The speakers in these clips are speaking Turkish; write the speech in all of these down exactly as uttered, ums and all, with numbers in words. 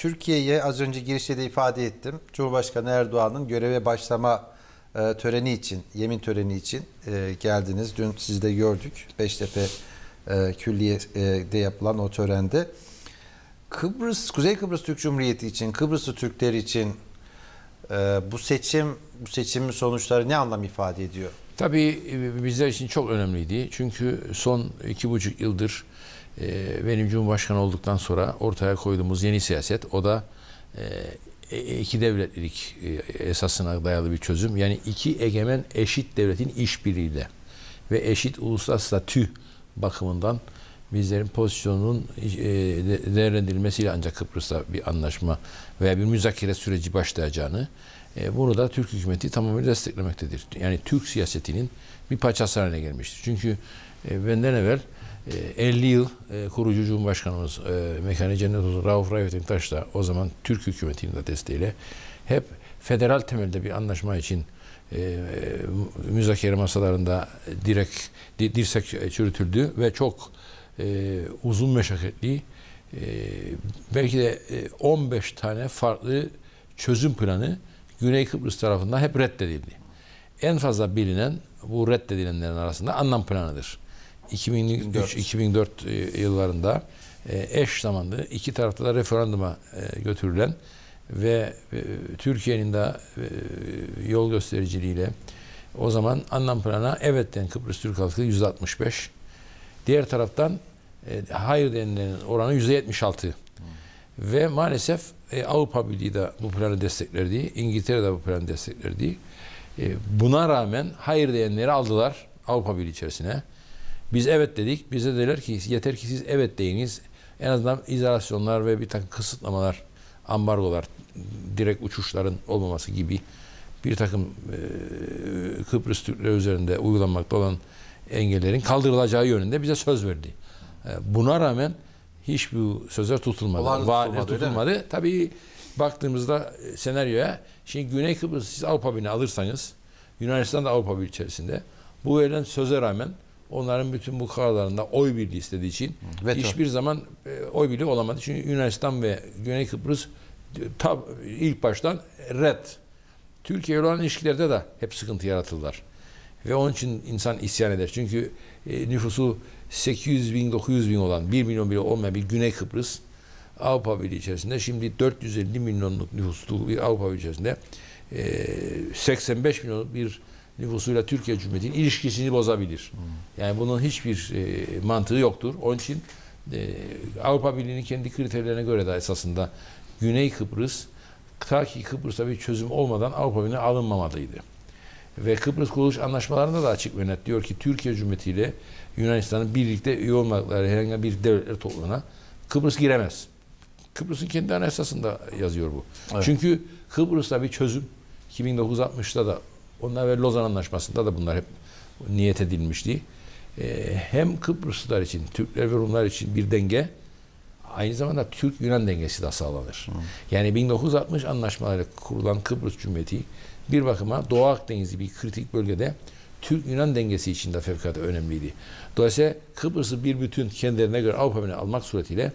Türkiye'ye az önce girişte de ifade ettim. Cumhurbaşkanı Erdoğan'ın göreve başlama e, töreni için, yemin töreni için e, geldiniz. Dün sizi de gördük. Beştepe e, Külliye'de yapılan o törende. Kıbrıs, Kuzey Kıbrıs Türk Cumhuriyeti için, Kıbrıslı Türkler için e, bu seçim, bu seçimin sonuçları ne anlam ifade ediyor? Tabii bizler için çok önemliydi. Çünkü son iki buçuk yıldır e, benim Cumhurbaşkanı olduktan sonra ortaya koyduğumuz yeni siyaset, o da e, iki devletlilik e, esasına dayalı bir çözüm. Yani iki egemen eşit devletin işbirliğiyle ve eşit uluslararası statü bakımından bizlerin pozisyonunun e, değerlendirilmesiyle ancak Kıbrıs'ta bir anlaşma veya bir müzakere süreci başlayacağını, e, bunu da Türk hükümeti tamamıyla desteklemektedir. Yani Türk siyasetinin bir parçası haline gelmiştir. Çünkü e, benden evvel e, elli yıl e, kurucu Cumhurbaşkanımız e, Mekanı Cennet olsun Rauf Reifettin Taş da o zaman Türk hükümetinin de desteğiyle hep federal temelde bir anlaşma için e, müzakere masalarında direkt dirsek çürütüldü ve çok e, uzun meşakkatli e, belki de e, on beş tane farklı çözüm planı Güney Kıbrıs tarafından hep reddedildi. En fazla bilinen bu reddedilenlerin arasında anlam planıdır. iki bin üç iki bin dört yıllarında eş zamanlı iki tarafta da referanduma götürülen ve Türkiye'nin de yol göstericiliğiyle o zaman anlam planına evet den Kıbrıs Türk halkı yüzde altmış beş, diğer taraftan hayır denilenin oranı yüzde yetmiş altı. Hmm. Ve maalesef e, Avrupa Birliği de bu planı desteklerdi, İngiltere de bu planı desteklerdi. E, buna rağmen hayır diyenleri aldılar Avrupa Birliği içerisine. Biz evet dedik, bize dediler ki yeter ki siz evet deyiniz. En azından izolasyonlar ve bir takım kısıtlamalar, ambargolar, direkt uçuşların olmaması gibi bir takım e, Kıbrıs Türkleri üzerinde uygulanmakta olan engellerin kaldırılacağı yönünde bize söz verdi. E, buna rağmen hiçbir sözler tutulmadı. Vaatler tutulmadı. Tabii baktığımızda senaryoya, şimdi Güney Kıbrıs siz Avrupa Birliği'ne alırsanız, Yunanistan da Avrupa Birliği içerisinde, bu verilen söze rağmen onların bütün bu kararlarında oy birliği istediği için Veto. hiçbir zaman e, oy birliği olamadı. Çünkü Yunanistan ve Güney Kıbrıs tab, ilk baştan red. Türkiye ile olan ilişkilerde de hep sıkıntı yaratırlar. Ve onun için insan isyan eder. Çünkü e, nüfusu sekiz yüz bin dokuz yüz bin olan, bir milyon bile olmayan bir Güney Kıbrıs Avrupa Birliği içerisinde, şimdi dört yüz elli milyonluk nüfuslu bir Avrupa Birliği içerisinde e, seksen beş milyonluk bir nüfusuyla Türkiye Cumhuriyeti'nin ilişkisini bozabilir. Hmm. Yani bunun hiçbir e, mantığı yoktur. Onun için e, Avrupa Birliği'nin kendi kriterlerine göre de esasında Güney Kıbrıs, ta ki Kıbrıs'ta bir çözüm olmadan Avrupa Birliği'ne alınmamalıydı. Ve Kıbrıs Kuruluş Anlaşmalarında da açık ve net diyor ki Türkiye Cumhuriyeti ile Yunanistan'ın birlikte üye olmakları herhangi bir devletler topluluğuna Kıbrıs giremez. Kıbrıs'ın kendi anayasasında yazıyor bu. Evet. Çünkü Kıbrıs'ta bir çözüm iki bin dokuz yüz altmışta da, onlar ve Lozan Anlaşması'nda da bunlar hep niyet edilmişti. Ee, hem Kıbrıslılar için, Türkler ve Rumlar için bir denge, aynı zamanda Türk-Yunan dengesi de sağlanır. Hı. Yani bin dokuz yüz altmış anlaşmalarıyla kurulan Kıbrıs Cumhuriyeti bir bakıma Doğu Akdeniz'i bir kritik bölgede Türk-Yunan dengesi için de fevkalade önemliydi. Dolayısıyla Kıbrıs'ı bir bütün kendilerine göre Avrupa Birliği'ne almak suretiyle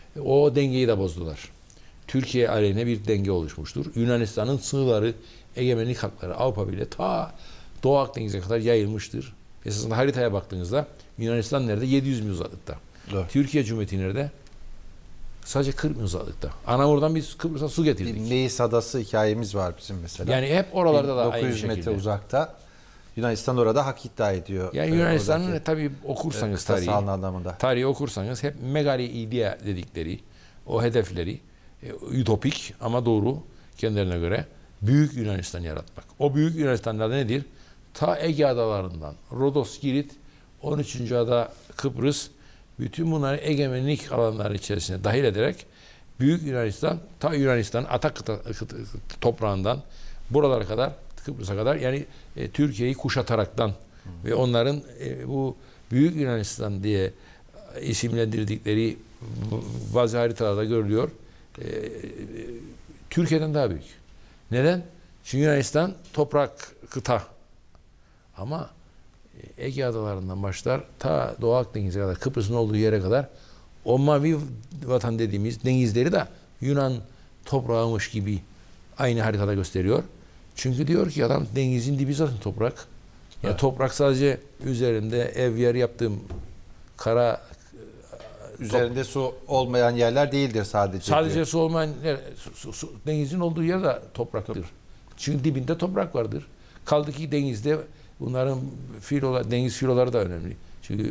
o dengeyi de bozdular. Türkiye aleyhine bir denge oluşmuştur. Yunanistan'ın sınırları, egemenlik hakları Avrupa Birliği ta Doğu Akdeniz'e kadar yayılmıştır. Esasında haritaya baktığınızda Yunanistan nerede? yedi yüz mil uzaklıkta. Evet. Türkiye Cumhuriyeti nerede? Sadece kırk mil uzaklıkta. Anamur'dan biz Kıbrıs'a su getirdik. Bir Meis Adası hikayemiz var bizim mesela. Yani hep oralarda da aynı şekilde. dokuz yüz metre uzakta. Yunanistan orada hak iddia ediyor. Yani Yunanistan'ın tabii okursanız e, tarihi, anlamında. tarihi okursanız hep megali idea dedikleri o hedefleri e, ütopik ama doğru kendilerine göre Büyük Yunanistan yaratmak. O Büyük Yunanistan'da nedir? Ta Ege adalarından Rodos, Girit, on üçüncü ada Kıbrıs, bütün bunları egemenlik alanları içerisine dahil ederek Büyük Yunanistan, ta Yunanistan Atak toprağından buralara kadar, Kıbrıs'a kadar, yani e, Türkiye'yi kuşataraktan hmm. ve onların e, bu Büyük Yunanistan diye isimlendirdikleri bazı haritalarda görülüyor. E, Türkiye'den daha büyük. Neden? Çünkü Yunanistan toprak, kıta. Ama Ege adalarından başlar ta Doğu Akdeniz'e kadar, Kıbrıs'ın olduğu yere kadar o mavi vatan dediğimiz denizleri de Yunan toprağımış gibi aynı haritada gösteriyor. Çünkü diyor ki adam denizin dibi zaten toprak. Yani evet. Toprak sadece üzerinde ev yer yaptığım kara üzerinde top, su olmayan yerler değildir sadece. Sadece diyor. su olmayan yer, su, su, denizin olduğu yer de topraktır. Çünkü dibinde toprak vardır. Kaldı ki denizde bunların filolar, deniz filoları da önemli. Çünkü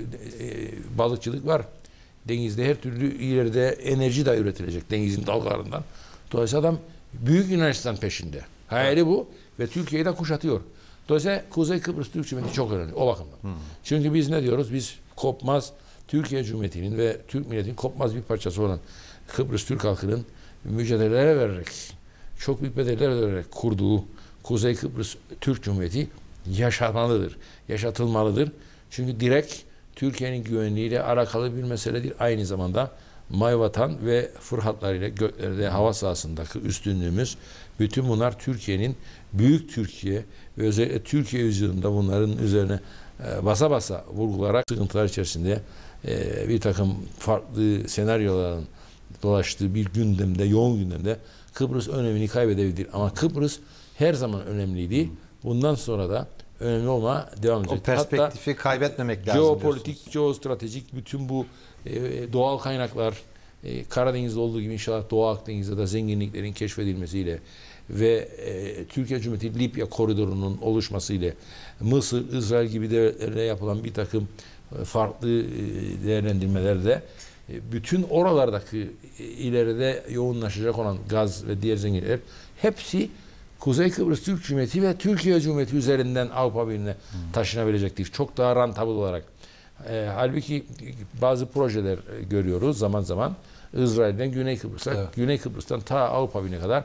e, balıkçılık var. Denizde her türlü ileride enerji de üretilecek denizin dalgalarından. Dolayısıyla adam Büyük Yunanistan peşinde. Hayali evet. bu ve Türkiye'yi de kuşatıyor. Dolayısıyla Kuzey Kıbrıs Türk Cumhuriyeti çok önemli o bakımdan. Hmm. Çünkü biz ne diyoruz? Biz kopmaz Türkiye Cumhuriyeti'nin ve Türk milletinin kopmaz bir parçası olan Kıbrıs Türk halkının mücadeleler vererek, çok büyük bedeller vererek kurduğu Kuzey Kıbrıs Türk Cumhuriyeti yaşamalıdır, yaşatılmalıdır. Çünkü direkt Türkiye'nin güvenliğiyle alakalı bir meseledir. Aynı zamanda Mayvatan ve Fırhatlarıyla göklerde hava sahasındaki üstünlüğümüz, bütün bunlar Türkiye'nin, büyük Türkiye ve özellikle Türkiye yüzyılında bunların üzerine e, basa basa vurgularak sıkıntılar içerisinde e, bir takım farklı senaryoların dolaştığı bir gündemde, yoğun gündemde Kıbrıs önemini kaybedebilir. Ama Kıbrıs her zaman önemliydi. Bundan sonra da önemli olma devam edecek. O perspektifi hatta kaybetmemek lazım. Jeopolitik, jeostratejik bütün bu e, doğal kaynaklar e, Karadeniz'de olduğu gibi inşallah Doğu Akdeniz'de de zenginliklerin keşfedilmesiyle ve e, Türkiye Cumhuriyeti Libya koridorunun oluşmasıyla Mısır, İsrail gibi devletlerle yapılan bir takım e, farklı e, değerlendirmelerde e, bütün oralardaki e, ileride yoğunlaşacak olan gaz ve diğer zenginlikler hepsi Kuzey Kıbrıs Türk Cumhuriyeti ve Türkiye Cumhuriyeti üzerinden Avrupa Birliği'ne hmm. taşınabilecektir. Çok daha rentable olarak. E, halbuki bazı projeler görüyoruz zaman zaman. İsrail'den Güney Kıbrıs'a, evet. Güney Kıbrıs'tan ta Avrupa Birliği'ne kadar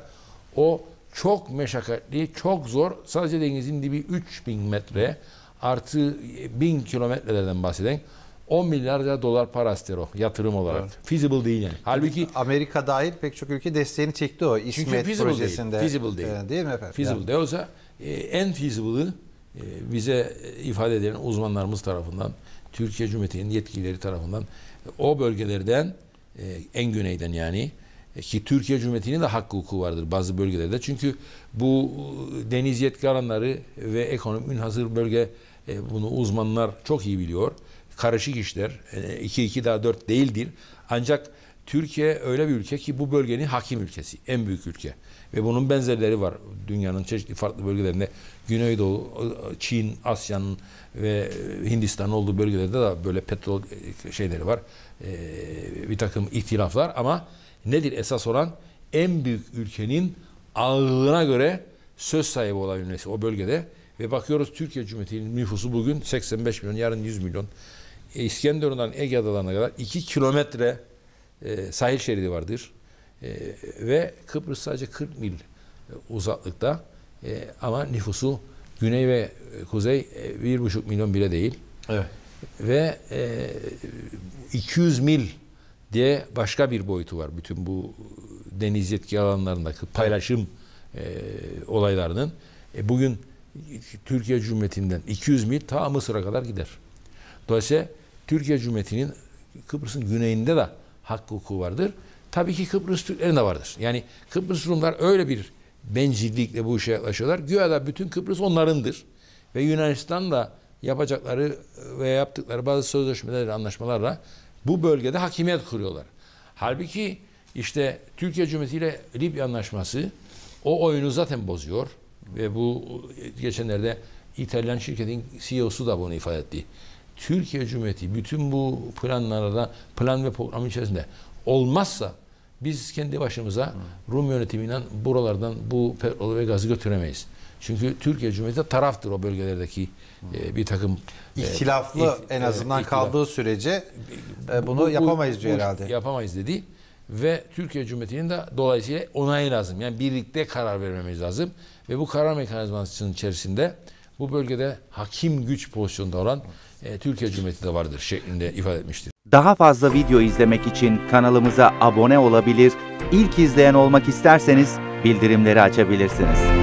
o çok meşakkatli, çok zor. Sadece denizin dibi üç bin metre artı bin kilometrelerden bahseden on milyarca dolar para ister o yatırım olarak. Evet. Feasible değil yani. Halbuki Amerika dahil pek çok ülke desteğini çekti o İsmet projesinde. Değil, feasible değil. E, değil mi efendim? Feasible yani. De olsa e, en feasible'ı e, bize ifade eden uzmanlarımız tarafından, Türkiye Cumhuriyeti'nin yetkilileri tarafından o bölgelerden e, en güneyden yani e, ki Türkiye Cumhuriyeti'nin de hakkı hukuku vardır bazı bölgelerde. Çünkü bu deniz yetki alanları ve ekonomi hazır bölge e, bunu uzmanlar çok iyi biliyor. Karışık işler. iki iki daha dört değildir. Ancak Türkiye öyle bir ülke ki bu bölgenin hakim ülkesi. En büyük ülke. Ve bunun benzerleri var. Dünyanın çeşitli farklı bölgelerinde. Güneydoğu, Çin, Asya'nın ve Hindistan'ın olduğu bölgelerde de böyle petrol şeyleri var. Bir takım ihtilaflar ama nedir esas olan? En büyük ülkenin ağırlığına göre söz sahibi olabilmesi o bölgede. Ve bakıyoruz Türkiye Cumhuriyeti'nin nüfusu bugün seksen beş milyon, yarın yüz milyon. İskenderun'dan Ege Adalarına kadar iki kilometre e, sahil şeridi vardır. E, ve Kıbrıs sadece kırk mil e, uzaklıkta. E, ama nüfusu güney ve kuzey e, bir buçuk milyon bile değil. Evet. Ve e, iki yüz mil diye başka bir boyutu var. Bütün bu deniz yetki alanlarındaki paylaşım e, olaylarının. E, bugün Türkiye Cumhuriyeti'nden iki yüz mil ta Mısır'a kadar gider. Dolayısıyla Türkiye Cumhuriyeti'nin Kıbrıs'ın güneyinde de hakkı hukuku vardır. Tabii ki Kıbrıs Türklerin de vardır. Yani Kıbrıs Rumlar öyle bir bencillikle bu işe yaklaşıyorlar. Güya da bütün Kıbrıs onlarındır. Ve Yunanistan'la yapacakları ve yaptıkları bazı sözleşmelerle, anlaşmalarla bu bölgede hakimiyet kuruyorlar. Halbuki işte Türkiye Cumhuriyeti ile Libya Anlaşması o oyunu zaten bozuyor. Ve bu geçenlerde İtalyan şirketin C E O'su da bunu ifade etti. Türkiye Cumhuriyeti bütün bu planlarda, plan ve program içerisinde olmazsa biz kendi başımıza Rum yönetimiyle buralardan bu petrol ve gazı götüremeyiz. Çünkü Türkiye Cumhuriyeti taraftır o bölgelerdeki e, bir takım ihtilaflı e, en azından ihtilaf. kaldığı sürece e, bunu bu, yapamayız bu, diyor bu, herhalde. Yapamayız dedi. Ve Türkiye Cumhuriyeti'nin de dolayısıyla onayı lazım. Yani birlikte karar vermemiz lazım. Ve bu karar mekanizmasının içerisinde bu bölgede hakim güç pozisyonunda olan e, Türkiye Cumhuriyeti de vardır şeklinde ifade etmiştir. Daha fazla video izlemek için kanalımıza abone olabilir, ilk izleyen olmak isterseniz bildirimleri açabilirsiniz.